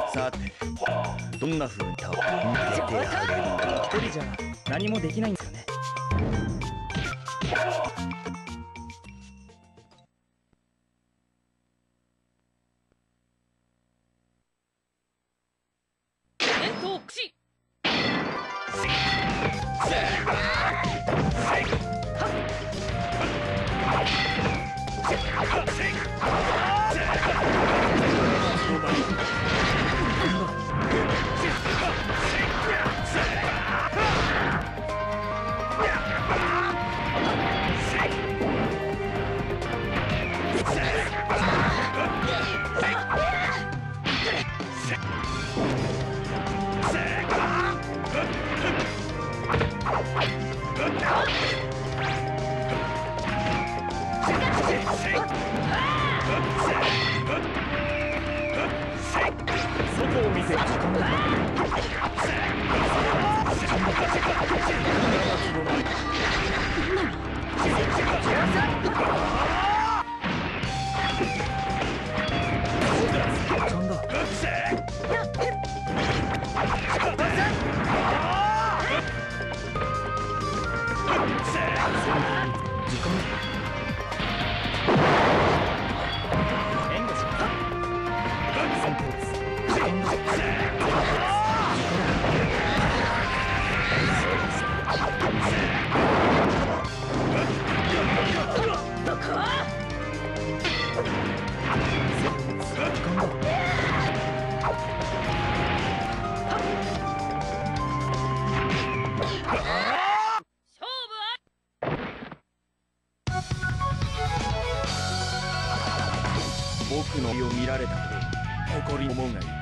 さて、どんな風に倒れてあげるのか。 一人じゃ何もできないんですよね。外を見せる時間だ。僕の身を見られたこと誇りに思うがいい。